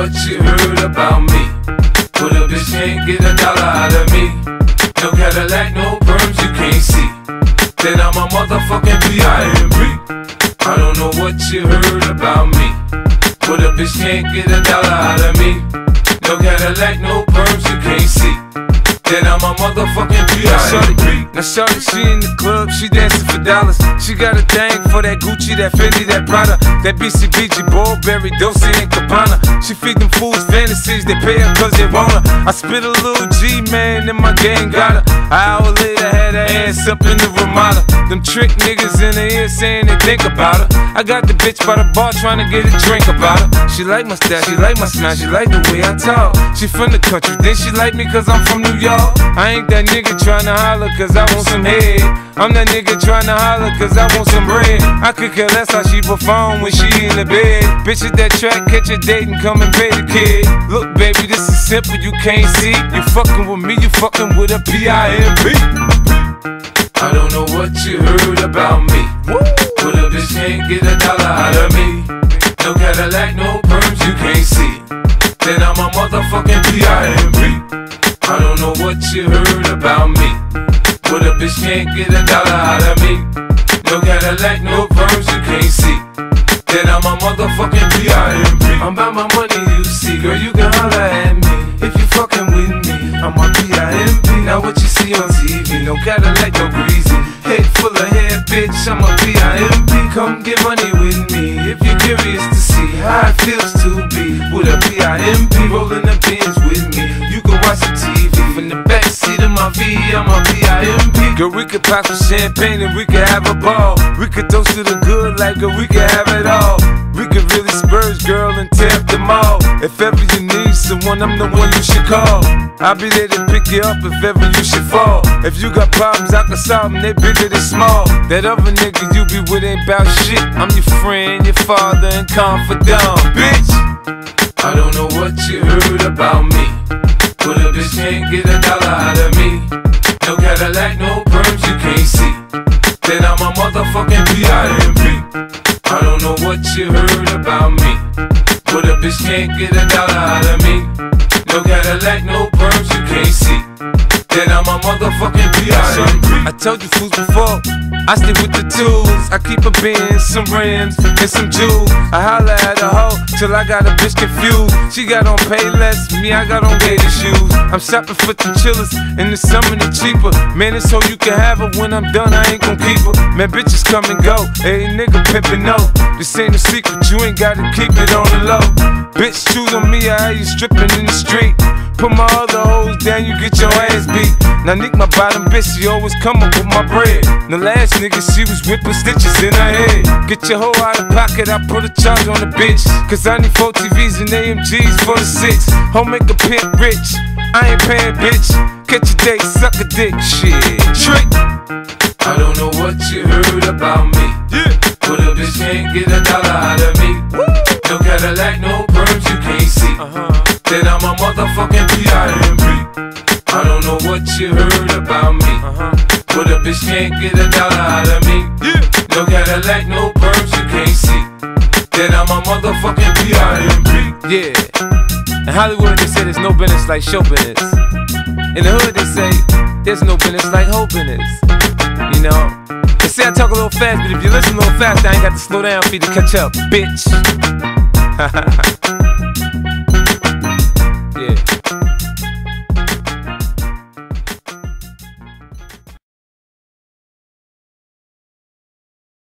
what you heard about me, but a bitch can't get $1 out of me. No Cadillac, no perms you can't see. Then I'm a motherfucking P.I.M.P. I don't know what you heard about me, but a bitch can't get $1 out of me. No Cadillac, no perms you can't see. Then I'm a motherfucking P.I.M.P. Now shorty, she in the club, she dancing for dollars. She got a thing for that Gucci, that Fendi, that Prada, that BCBG, Burberry, Dolce and Gabbana. She feed them fools fantasies, they pay her cause they want her. I spit a little G, man, and my gang got her. An hour later, had her ass up in the Ramada. Them trick niggas in the ear saying they think about her. I got the bitch by the bar trying to get a drink about her. She like my style, she like my smile, she like the way I talk. She from the country, then she like me cause I'm from New York. I ain't that nigga tryna holler cause I want some head. I'm that nigga tryna holler cause I want some bread. I could care less how she perform when she in the bed. Bitch at that track, catch a date and come and pay the kid. Look baby, this is simple, you can't see. You fucking with me, you fucking with a P.I.M.P. I don't know what you heard about me, but a bitch can't get $1 out of me. No Cadillac, no perms you can't see. Then I'm a motherfucking P.I.M.P. I don't know what you heard about me, but a bitch can't get $1 out of me. No Cadillac, no perms you can't see. Then I'm a motherfucking P.I.M.P. I'm about my money, you see, girl, you can holler at me if you fucking with me. I'm a P.I.M.P. Now what you see on TV, no Cadillac, no greasy. Head full of hair, bitch, I'm a P.I.M.P. Come get money with me if you're curious to see how it feels to be with a P.I.M.P. Rolling the bins with me. You can watch some TV from the backseat of my V, I'm a P.I.M.P. Girl, we could pop some champagne and we could have a ball. We could toast to the good like girl, we could have it all. We could really spurge, girl, and tear up the mall. If ever you need someone, I'm the one you should call. I'll be there to pick you up if ever you should fall. If you got problems, I can solve them, they bigger than small. That other nigga you be with ain't bout shit. I'm your friend, your father, and confidant, bitch. I don't know what you heard about me, but a bitch can't get $1 out of me. No Cadillac, no perms you can't see. Then I'm a motherfucking P.I.M.P. I don't know what you heard about me, but a bitch can't get $1 out of me. No Cadillac, no perms you can't see. Then I'm a motherfucking P.I.M.P. I told you fools before, I stay with the tools. I keep a Benz, some rims, and some jewels. I holla at a hoe till I got a bitch confused. She got on Payless, me I got on gator shoes. I'm shopping for the chillers, in the summer they cheaper. Man, it's so you can have her, when I'm done I ain't gon' keep her. Man, bitches come and go, hey nigga pimpin' no. This ain't a secret, you ain't gotta keep it on the low. Bitch, choose on me, I hear you strippin' in the street. Put my other hoes down, you get your ass beat. Now Nick, my bottom bitch, she always come up with my bread. The last nigga, she was whipping stitches in her head. Get your hoe out of pocket, I put a charge on the bitch. Cause I need 4 TVs and AMGs for the 6. Home make a pimp rich, I ain't paying bitch. Catch a date, suck a dick, shit, trick. I don't know what you heard about me, but a bitch can't get $1 out of me. No Cadillac, no perms you can't see. Then I'm a motherfucking P.I.M.P. I don't know what you heard about me, but a bitch can't get $1 out of me. No Cadillac, no perms you can't see. Then I'm a motherfucking P.I.M.P. Yeah. In Hollywood they say there's no business like show business. In the hood they say there's no business like hoe business. You know, they say I talk a little fast, but if you listen a little fast, I ain't got to slow down for you to catch up, bitch.